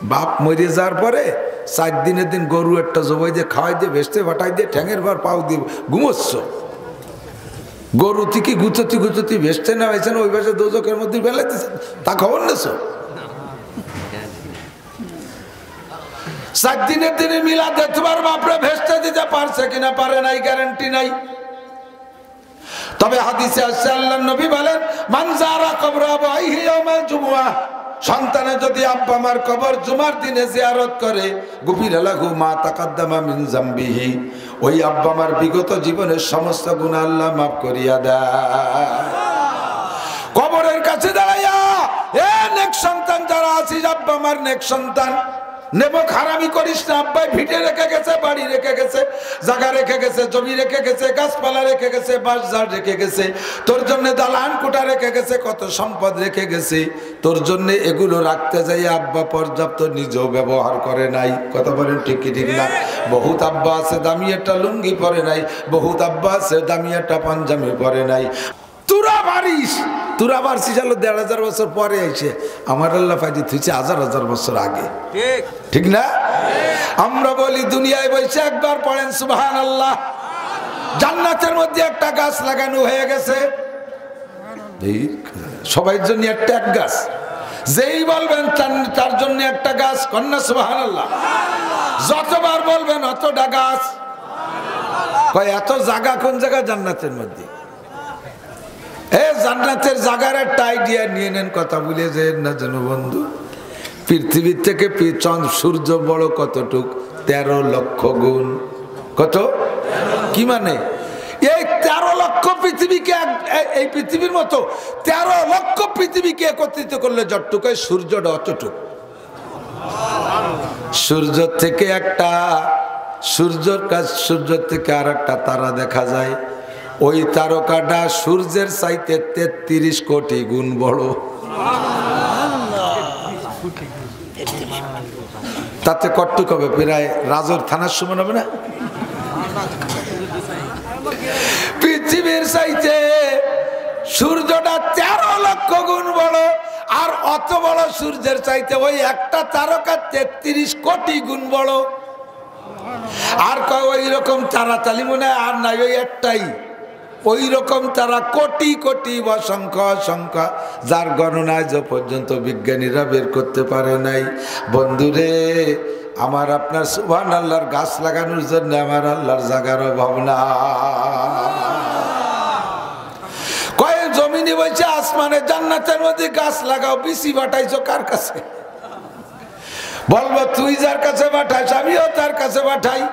বাপ মরে যাওয়ার পরে 4 দিনের দিন গরু একটা জবাই দিয়ে খাওয়াই দিয়ে ভেস্তে ফাটাই দিয়ে ঠ্যাঙের ভার পাও দিয়ে ঘুমোচ্ছ। গরু থেকে গুচতি গুচতি ভেস্তে না হয়েছেন ওই পাশে দোজকের মধ্যে ফেলাইতেছেন, তা খবর নেছ? 4 দিনের দিনে মিলাদে তোমার বাপরে ভেস্তে দিতে পারছে কিনা পারে নাই গ্যারান্টি নাই। তবে হাদিসে আসছে আল্লাহর নবী বলেন, মান যারা কবর আবাইহি ইয়াউমাল জুমআহ, সন্তানে যদি আব্বা মার কবর জুমার দিনে জিয়ারত করে, গুফিরা লাহু মা তাকাদ্দামা মিন যামবিহি, ওই আব্বা মার বিগত জীবনের সমস্ত গুনাহ আল্লাহ মাফ করিয়া দেয়। কবরের কাছে দাঁড়াইয়া এ নেক সন্তান যারা আছিস, আব্বা মার নেক সন্তান, নেমক হারামি করিস না। আব্বাই ভিটে রেখে গেছে, বাড়ি রেখে গেছে, জায়গা রেখে গেছে, জমি রেখে গেছে, গাছপালা রেখে গেছে, বাঁশঝাড় রেখে গেছে, তোর জন্য দালান কোঠা রেখে গেছে, কত সম্পদ রেখে গেছে তোর জন্য। এগুলো রাখতে যাই আব্বা পর্যাপ্ত নিজেও ব্যবহার করে নাই। কথা বলেন ঠিক কি ঠিক না? বহুত আব্বা আছে দামি একটা লুঙ্গি পরে নাই, বহুত আব্বা আছে দামি একটা পাঞ্জাবি পরে নাই। তুরা বাড়িস, তুরা বাড়ছিস হলো ১,৫০০ বছর পরে এসে, আমার আল্লাহ ফাইজি থুইছে ১,০০০ বছর আগে। ঠিক না? আমরা বলি দুনিয়ায় বসে একবার পড়েন সুবহানাল্লাহ। জান্নাতের মধ্যে একটা গাছ লাগানো হয়ে গেছে, সবার জন্য একটা এক গাছ। যেই বলবেন তার জন্য একটা গাছ, কন্যা সুবহানাল্লাহ। যতবার বলবেন অতটা গাছ। কয় এত জায়গা কোন জায়গা? জান্নাতের মধ্যে। জান্নাতের জায়গার একটা আইডিয়া নিয়ে নেন, কথা বলে যে না যেন বন্ধু। পৃথিবীর থেকে চন্দ্র সূর্য বড় কতটুক? 13 লক্ষ গুণ। কত? কি মানে? এই 13 লক্ষ পৃথিবীকে, এই পৃথিবীর মতো 13 লক্ষ পৃথিবীকে একত্রিত করলে যতটুকু সূর্যটা অতটুক। সূর্য থেকে একটা সূর্যর কাছ, সূর্য থেকে আর একটা তারা দেখা যায়। ওই তারকাটা সূর্যের চাইতে 33 কোটি গুণ বড়। তাতে কটটুক হবে? প্রায় রাজর থানার সমান হবে না? পৃথিবীর চাইতে সূর্যটা 13 লক্ষ গুণ বড়। আর অত বড় সূর্যের চাইতে ওই একটা তারকা 33 কোটি গুণ বড়। আর কয় ওই রকম তারাতালি মনে হয় আর নাই, ওই একটাই। ওই রকম তারা কোটি কোটি অসংখ্য অসংখ্য, যার গণনা আজ পর্যন্ত বিজ্ঞানীরা বের করতে পারে নাই। বন্ধুরে আমার, আপনার সুবহানাল্লাহর গাছ লাগানোর জন্য আমার আল্লাহর জায়গার অভাব না। কয়েক জমিনে বলছে আসমানে জান্নাতের মধ্যে গাছ লাগাও, বিসি পাঠাইছো কার কাছে? বলবো তুই যার কাছে পাঠাইস আমিও তার কাছে পাঠাই।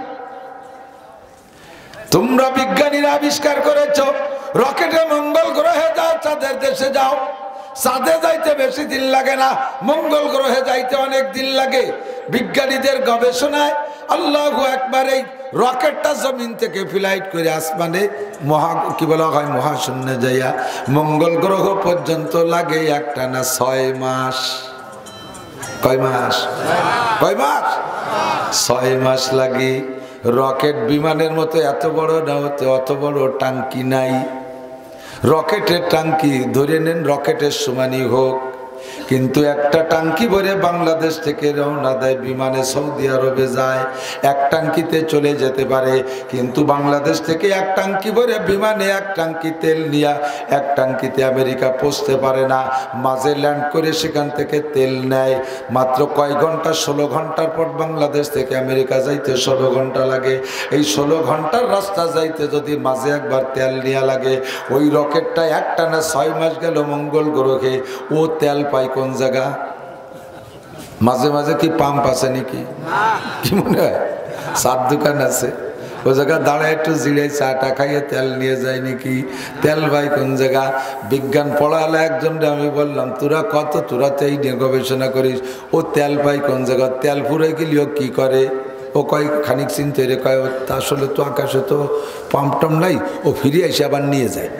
তোমরা বিজ্ঞানীরা আবিষ্কার করেছো রকেটে মঙ্গল গ্রহে যাও, চাঁদের দেশে যাও। চাঁদে যাইতে বেশি দিন লাগে না, মঙ্গল গ্রহে যাইতে অনেক দিন লাগে। বিজ্ঞানীদের গবেষণায় আল্লাহু আকবার, এই রকেটটা জমিন থেকে ফ্লাইট করে আসমানে কি বলা হয় মহাশূন্যে যাইয়া মঙ্গল গ্রহ পর্যন্ত লাগে একটানা 6 মাস। কয় মাস? কয় মাস? 6 মাস লাগে। রকেট বিমানের মতো এত বড় না হতে, অত বড় টাঙ্কি নাই। রকেটের টাঙ্কি ধরে নেন রকেটের সমানই হোক, কিন্তু একটা টাঙ্কি ভরে বাংলাদেশ থেকে রওনা দেয় বিমানে সৌদি আরবে যায়, এক টাঙ্কিতে চলে যেতে পারে। কিন্তু বাংলাদেশ থেকে এক টাঙ্কি ভরে বিমানে এক টাঙ্কি তেল নিয়ে এক টাঙ্কিতে আমেরিকা পৌঁছতে পারে না। মাঝে ল্যান্ড করে সেখান থেকে তেল নেয় মাত্র কয় ঘন্টা? 16 ঘন্টার পর বাংলাদেশ থেকে আমেরিকা যাইতে 16 ঘন্টা লাগে। এই 16 ঘন্টার রাস্তা যাইতে যদি মাঝে একবার তেল নেওয়া লাগে, ওই রকেটটা একটানা 6 মাস গেল মঙ্গল গ্রহে। ও তেল পায় কোন জায়গা? মাঝে মাঝে কি পাম্প আছে নাকি? কি মনে হয় চার দোকান আছে, ওই জায়গা দাঁড়ায় একটু জিড়ে চাটা খাইয়ে তেল নিয়ে যায় নাকি? তেল ভাই কোন জায়গা? বিজ্ঞান পড়ালে একজনকে আমি বললাম তোরা তো এই নিয়ে গবেষণা করিস, ও তেল পাই কোন জায়গা? তেল ফুরে গেলেও কি করে? ও কয় খানিক চিনতে রে, কয় আসলে তো আকাশে তো পাম্প টাম নাই, ও ফিরে এসে আবার নিয়ে যায়।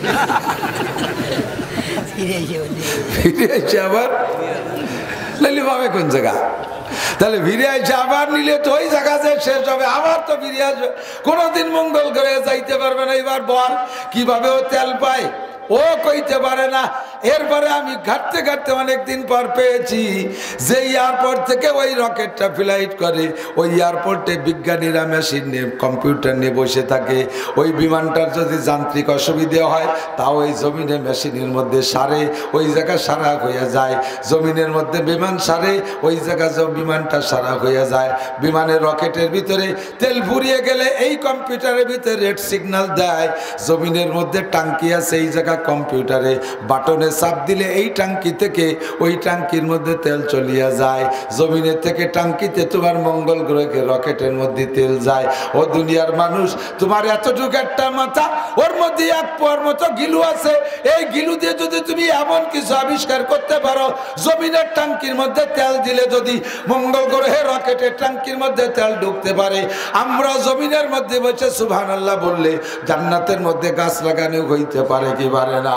ফিরে এসে আবার নিলে পাবে কোন জায়গা? তাহলে ফিরে এসে আবার নিলে তো ওই জায়গা যে শেষ হবে, আবার তো ফিরে আসবে। কোনোদিন মঙ্গল গ্রহে যাইতে পারবে না। এবার বল কিভাবে ও তেল পায়? ও কইতে পারে না। এরপরে আমি ঘাটতে ঘাটতে অনেকদিন পর পেয়েছি যে এয়ারপোর্ট থেকে ওই রকেটটা ফ্লাইট করে, ওই এয়ারপোর্টে বিজ্ঞানীরা মেশিন নিয়ে কম্পিউটার নিয়ে বসে থাকে। ওই বিমানটার যদি যান্ত্রিক অসুবিধে হয় তাও ওই জমিনে মেশিনের মধ্যে সারে, ওই জায়গা সারা হয়ে যায়। জমিনের মধ্যে বিমান সারে, ওই জায়গা বিমানটা সারা হয়ে যায়। বিমানের রকেটের ভিতরে তেল ফুরিয়ে গেলে এই কম্পিউটারের ভিতরে রেড সিগন্যাল দেয়। জমিনের মধ্যে টাঙ্কি আছে, এই জায়গা কম্পিউটারে বাটনে চাপ দিলে এই টাঙ্কি থেকে ওই টাঙ্কির মধ্যে তেল চলিয়া যায়। জমিনের থেকে টাঙ্কিতে তোমার মঙ্গল গ্রহে রকেটের মধ্যে তেল যায়। ও দুনিয়ার মানুষ, তোমার এতটুকু একটা মাথা, ওর মধ্যে এক পোয়ার মতো গিলু আছে। এই গিলু দিয়ে যদি তুমি এমন কিছু আবিষ্কার করতে পারো, জমিনের টাঙ্কির মধ্যে তেল দিলে যদি মঙ্গল গ্রহে রকেটের টাঙ্কির মধ্যে তেল ঢুকতে পারে, আমরা জমিনের মধ্যে বসে সুবহানাল্লাহ বললে জান্নাতের মধ্যে গাছ লাগানো হইতে পারে কি পারে না?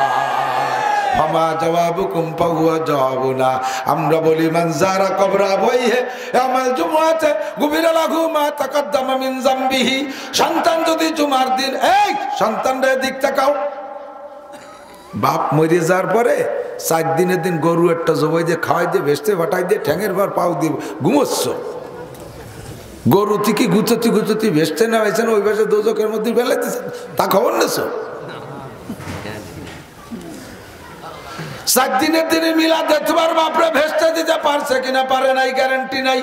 আমরা বলি মানজারা কবরা বইহে আমাল জুমআতে গুবিরা লাহু মা তাকদ্দামা মিন যামবিহি। সন্তান যদি জুমার দিন, এই সন্তানদের দিক তাকাও, বাপ মরে যাওয়ার পরে 4 দিনের দিন গরু একটা জবাই দিয়ে খাওয়াই দিয়ে ভেস্তে ফাটাই দিয়ে ঠ্যাঙের ভার পাও দিয়ে ঘুমোচ্ছ। গরু থেকে গুছতি গুছতি ভেস্তে না হয়েছেন, ওই ভাষা দোজকের মধ্যে ফেলাইতেছেন, তা খবর নেছো? 4 দিনের দিনে মিলাদে তোমার বাপরে ভেস্তে দিতে পারছে কিনা পারে নাই গ্যারান্টি নাই।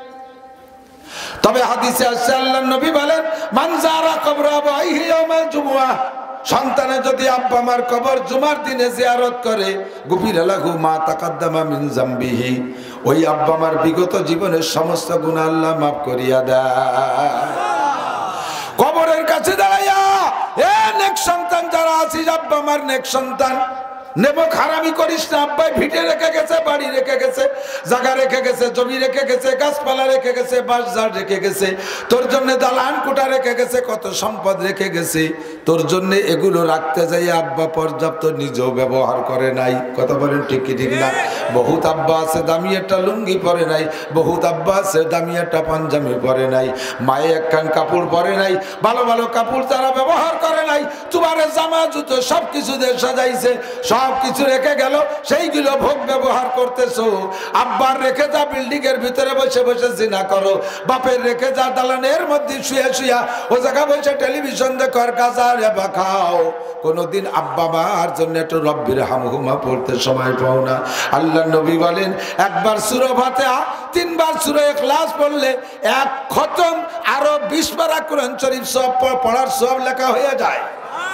তবে হাদিসে আসছে আল্লাহর নবী বলেন মান যারা কবর আবাইহি ইয়াউমাল জুমআহ, সন্তানে যদি আব্বা মার কবর জুমার দিনে জিয়ারত করে, গুফিরা লাহু মা তাকাদ্দামা মিন যামবিহি, ওই আব্বা মার বিগত জীবনের সমস্ত গুনাহ আল্লাহ মাফ করিয়া দেয়। কবরের কাছে দাঁড়াইয়া এ নেক সন্তান যারা আছিস, আব্বা মার নেক সন্তান, নেবো খারামি করিস না। আব্বাই ভিটে রেখে গেছে, বাড়ি রেখে গেছে, জায়গা রেখে গেছে, জমি রেখে গেছে, গাছপালা রেখে গেছে, বাঁশঝাড় রেখে গেছে, তোর জন্য দালান কোঠা রেখে গেছে, কত সম্পদ রেখে গেছে। তোর জন্য এগুলো রাখতে যাই আব্বা পর্যাপ্ত নিজেও ব্যবহার করে নাই। কথা বলেন ঠিক কি ঠিক না? বহুত আব্বা আছে দামি একটা লুঙ্গি পরে নাই, বহুত আব্বা আছে দামি একটা পাঞ্জাবি পরে নাই, মায়ে একখান কাপড় পরে নাই, ভালো ভালো কাপড় তারা ব্যবহার করে নাই। তোমার জামা জুতো সবকিছু দিয়ে সাজাইছে, সব কিছু রেখে গেল, সেইগুলো ভোগ ব্যবহার করতেছো। আব্বার রেখে যা বিল্ডিং এর ভিতরে বসে বসে জিনা করো, বাপের রেখে যা দালানের মধ্যে শুয়ে শুয়া ও জায়গা বসে টেলিভিশন দেখো আর গাজা রেবা খাও। কোনদিন আব্বা মার জন্য একটু রব্বির হামহুমা পড়তে সময় পাও না। আল্লাহ নবী বলেন একবার সূরা ফাতিহা 3 বার সূরা ইখলাস পড়লে 1 খতম আরো 20 পারা কোরআন শরীফ সব পড়ার সব লেখা হয়ে যায়।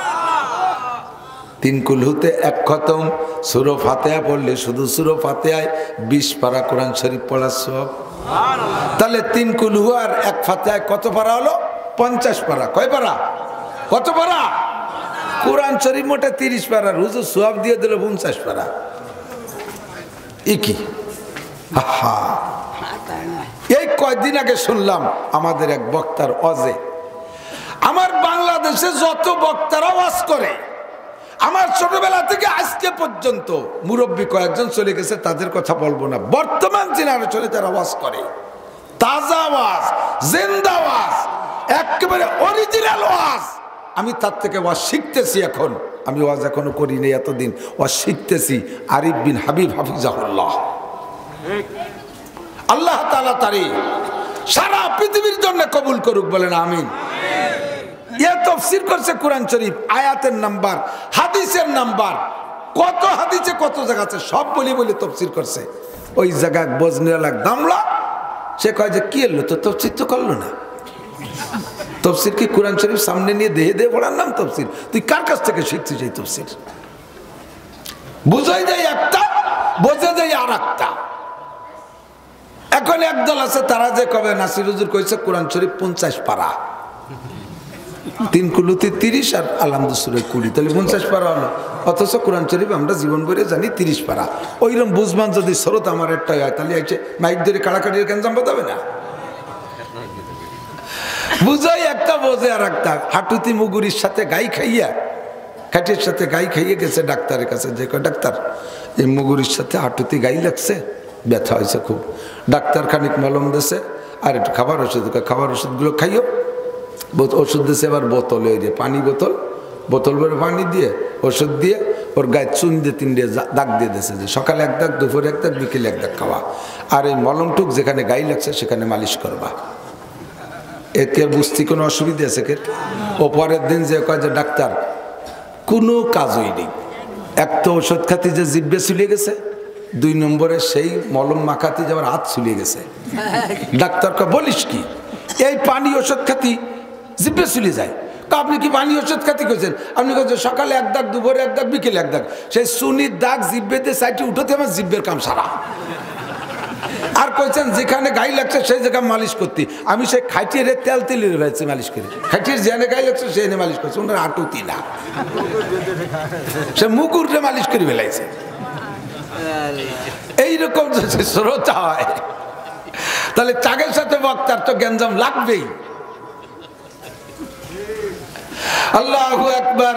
3 কুলহুতে 1 খতম, সূরা ফাতিহা পড়লে শুধু সূরা ফাতিহায় 20 পারা কোরআন শরীফ পড়ার সব। তাহলে 3 কুলহু আর 1 ফাতিহায় কত পারা হলো? 50 পারা। কয় পারা? কত পারা? কোরআন শরীফ মোটে 30 পারা, হুজুর সওয়াব দিয়ে দিল 50 পারা। কি এই কয়েকদিন আগে শুনলাম আমাদের এক বক্তার ওয়াজে, আমার বাংলাদেশে যত বক্তারা ওয়াজ করে, আমার ছোটবেলা থেকে আজকে পর্যন্ত মুরব্বী কয়েকজন চলে গেছে, তাদের কথা বলবো না, বর্তমান জেনারেশনে যারা ওয়াজ করে, তাজা ওয়াজ, জিন্দা ওয়াজ, একেবারে অরিজিনাল ওয়াজ, আমি তার থেকে ওয়াজ শিখতেছি। এখন আমি ওয়াজ এখনো করিনি, এতদিন ওয়াজ শিখতেছি। আরিফ বিন হাবিব হাফিজাহুল্লাহ, আল্লাহ তাআলা তারে সারা পৃথিবীর জন্য কবুল করুক, বলেন আমিন। এ তাফসীর করছে কোরআন শরীফ, আয়াতের নাম্বার, হাদিসের নাম্বার, কত হাদিসে কত জায়গা আছে সব বলি বলে তাফসীর করছে। ওই জায়গায় বজনিয়া লাগ দামলা, সে কয় যে কি এলো তো তাফসীর তো করলো না। তাফসীর কি কোরআন শরীফ সামনে নিয়ে দেহে দেহে পড়ার নাম তাফসীর? তুই কার কাছ থেকে শিখছিস এই তাফসীর? বুঝাই যায় একটা, বোঝা যায় আর একটা। এখন একদল আছে তারা যে কবে নাসির হুজুর কইছে কোরআন শরীফ 50 পারা, 3 কুলুতে 30 আর আলহামদুলিল্লাহ 20, তাহলে 50 পারা হলো। অথচ কোরআন শরীফ আমরা জীবন ভরে জানি 30 পারা। ওইরকম বুঝবান যদি স্রোত আমার একটাই হয়, তাহলে আছে মাইক ধরে কাড়াকাড়ির গ্যাঞ্জাম বাঁধাবে না। বুঝাই একটা, বোঝে আর একটা। হাঁটুতি মুগুরির সাথে গাই খাইয়া, খাটির সাথে গাই খাইয়ে গেছে ডাক্তারের কাছে, যে কয় ডাক্তার এই মুগুরির সাথে হাঁটুতি গাই লাগছে, ব্যথা হয়েছে খুব। ডাক্তার খানিক মলম দিয়েছে আর একটু খাবার ওষুধ, খাবার ওষুধগুলো খাইও। ওষুধ দিয়েছে এবার বোতলে, ওই যে পানি বোতল, বোতল ভরে পানি দিয়ে ওষুধ দিয়ে ওর গায়ে চুন দিয়ে 3 দিয়ে দাগ দিয়ে দিয়েছে যে সকালে 1 দাগ, দুপুরে 1 দাগ, বিকেলে 1 দাগ খাওয়া, আর এই মলমটুক যেখানে গায়ে লাগছে সেখানে মালিশ করবা। একে বুঝতে কোনো অসুবিধা আছে কে? ও পরের দিন যে কয় যে ডাক্তার কোনো কাজই নেই, এক তো ওষুধ খাতি যে জিব্বে চলে গেছে, 2 নম্বরে সেই মলম মাখাতে যে আমার হাত চলে গেছে। ডাক্তারকে বলিস কি, এই পানি ওষুধ খাতি জিব্বে চলে যায়। আপনি কি পানি ওষুধ খাতি করছেন? আপনি বলছেন সকালে 1 দাগ, দুপুরে 1 দাগ, বিকেলে 1 দাগ। সেই সুনির দাগ জিব্বেতে সাইডে উঠোতে আমার জিব্বের কাম সারা। আর কইছেন যেখানে গায়ে লাগছে সেই জায়গায় মালিশ করতে। আমি সেই খাইটিয়ে তেল তেলের হয়েছে মালিশ করি, খাইটির যেখানে গায়ে লাগছে সেখানে মালিশ করছে। ওনার আটুতি না, সে মুকুরে মালিশ করে ফেলাইছে। এইরকম যদি শ্রোতা হয় তাহলে চাগের সাথে বক্তার তো গ্যাঞ্জাম লাগবেই। আল্লাহু আকবার।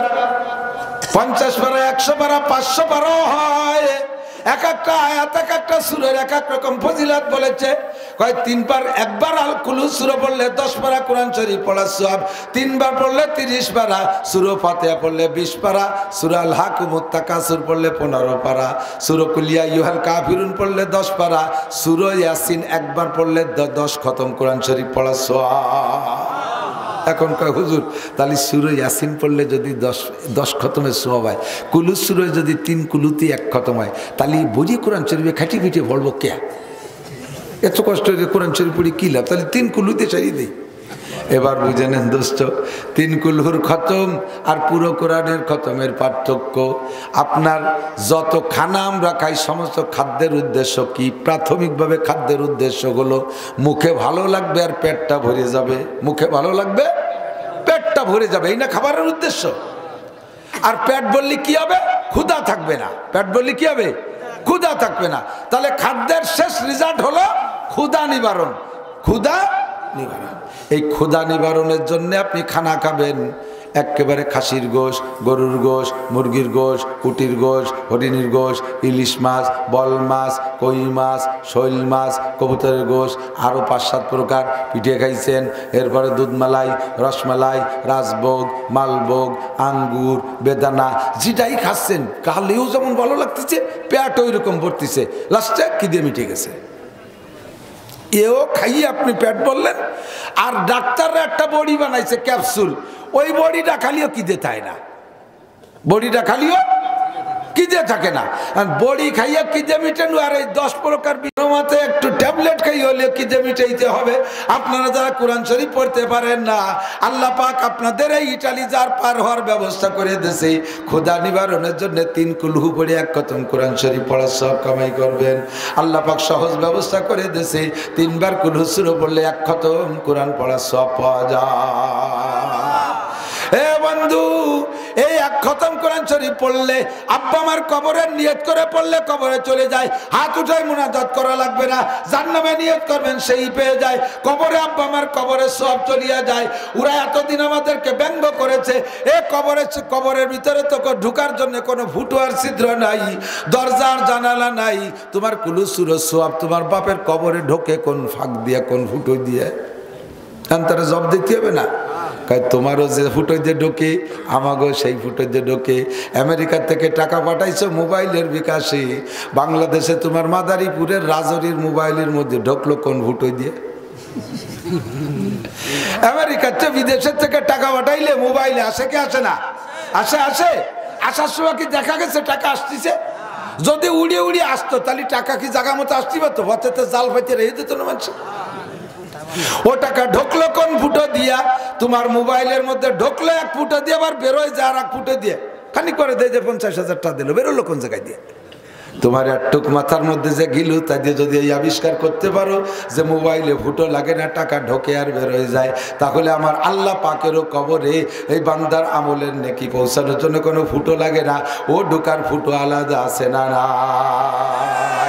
50 পারা, 100 পারা, 500 পারা হয়। এক একটা আয়াত, এক একটা সূরার এক এক রকম ফজিলত বলেছে। কয় 3 বার, 1 বার আল কুলুস সূরা পড়লে 10 পারা কোরআন শরীফ পড়ার সওয়াব, 3 বার পড়লে 30 পারা, সূরা ফাতিহা পড়লে 20 পারা, সূরা আল হাকুমুত তাকাসুর পড়লে 15 পারা, সূরা কুল ইয়া আইয়ুহাল কাফিরুন পড়লে 10 পারা, সূরা ইয়াসিন 1 বার পড়লে 10 খতম কোরআন শরীফ পড়ার সওয়াব। এখন কয় হুজুর তাহলে সূরা ইয়াসিন পড়লে যদি 10 খতমের সওয়াব হয়, কুলুস সূরা যদি 3 কুলুতি 1 খতম হয়, তাহলে বুঝি কোরআন শরীফে খাটি পিঠে পড়বো কে? এত কষ্ট করে কোরআন শরীফ পড়ি কি লাভ? তাহলে 3 কুলুতে সারিয়ে দিই। এবার বুঝে নেন দোস্ত, 3 কুলহুর খতম আর পুরো কোরআনের খতমের পার্থক্য। আপনার যত খানা আমরা খাই সমস্ত খাদ্যের উদ্দেশ্য কি? প্রাথমিকভাবে খাদ্যের উদ্দেশ্য হলো মুখে ভালো লাগবে আর পেটটা ভরে যাবে। মুখে ভালো লাগবে, পেটটা ভরে যাবে, এই না খাবারের উদ্দেশ্য। আর পেট বললে কি হবে? ক্ষুধা থাকবে না। পেট বললে কি হবে? ক্ষুধা থাকবে না। তাহলে খাদ্যের শেষ রেজাল্ট হলো ক্ষুধা নিবারণ। ক্ষুধা নিবারণ, এই ক্ষুধা নিবারণের জন্য আপনি খানা খাবেন একেবারে খাসির গোশ, গরুর গোশ, মুরগির গোশ, কুটির গোশ, হরিণীর গোশ, ইলিশ মাছ, বল মাছ, কই মাছ, শৈল মাছ, কবুতরের গোশ, আরও 5-7 প্রকার পিঠে খাইছেন। এরপরে দুধমালাই, রসমালাই, রাজভোগ, মালভোগ, আঙ্গুর, বেদানা, যেটাই খাচ্ছেন কালেও যেমন ভালো লাগতেছে, পেট ওই রকম ভরতেছে, লাস্টে খিদে মিটে গেছে। এও খাইয়ে আপনি পেট বললেন। আর ডাক্তাররা একটা বড়ি বানাইছে ক্যাপসুল, ওই বড়িটা খালিও খিদে থাকে না, বড়িটা খালিও খিদে থাকে না। বড়ি খাইয়া খিদে মিটানো আর এই 10 প্রকার বিনোমাতে একটু ট্যাবলেট খাই হলে খিদে মিটাইতে হবে। আপনারা যারা কোরআন শরীফ পড়তে পারেন না, আল্লাহ পাক আপনাদের এই ইটালি যার পার হওয়ার ব্যবস্থা করে দিয়েছে। ক্ষুধা নিবারণের জন্য 3 কুলহু পড়ে 1 খতম কোরআন শরীফ পড়ার সব কামাই করবেন। আল্লাহ পাক সহজ ব্যবস্থা করে দিয়েছে। 3 বার কুলহু সূরা পড়লে 1 খতম কোরআন পড়ার সব পাওয়া যায়। এ বন্ধু, এই 1 খতম কোরআন শরীফ পড়লে আব্বা আমার কবরের নিয়ত করে পড়লে কবরে চলে যায়। হাত উঠায় মুনাজাত করা লাগবে না, জান্নামে নিয়ত করবেন সেই পেয়ে যায়। কবরে আব্বা আমার কবরে সব চলিয়া যায়। ওরা এতদিন আমাদেরকে ব্যঙ্গ করেছে, এ কবরের ভিতরে তো ঢুকার জন্য কোনো ফুটো আর ছিদ্র নাই, দরজার জানালা নাই। তোমার কুলু সূরা সওয়াব তোমার বাপের কবরে ঢোকে কোন ফাঁক দিয়ে, কোন ফুটো দিয়ে? তারা জব দিতে হবে না। তোমারও যে ফুটো দিয়ে ঢোকে, আমাকেও সেই ফুটো দিয়ে ঢোকে। আমেরিকা থেকে টাকা পাঠাইছো মোবাইলের বিকাশে, বাংলাদেশে তোমার মাদারীপুরের রাজরির মোবাইলের মধ্যে ঢোকলো কোন ফুটো দিয়ে? আমেরিকাতে বিদেশের থেকে টাকা পাঠাইলে মোবাইলে আসে কি আসে না? আসে, আসে। আসার সময় কি দেখা গেছে টাকা আসতেছে? যদি উড়িয়ে উড়িয়ে আসতো তাহলে টাকা কি জায়গা মতো আসতে পারতো? পথেতে জাল ফাইতে রেখে দিত না মানুষ। ও টাকা ঢোকলো কোন ফুটো দিয়া? তোমার মোবাইলের মধ্যে ঢোকলো 1 ফুটো দিয়ে, আবার বেরোয় যায় 1 ফুটো দিয়ে। খানিক করে দেয় যে 50,000 টাকা দিল, বেরোলো কোন জায়গায় দিয়ে? তোমার একটুক মাথার মধ্যে যে গিলু, তাই দিয়ে যদি এই আবিষ্কার করতে পারো যে মোবাইলে ফুটো লাগে না, টাকা ঢোকে আর বেরোয় যায়, তাহলে আমার আল্লাহ পাকেরও কবরে এই বান্দার আমলের নেকি পৌঁছানোর জন্য কোনো ফুটো লাগে না। ও ঢোকার ফুটো আলাদা আছে না? না।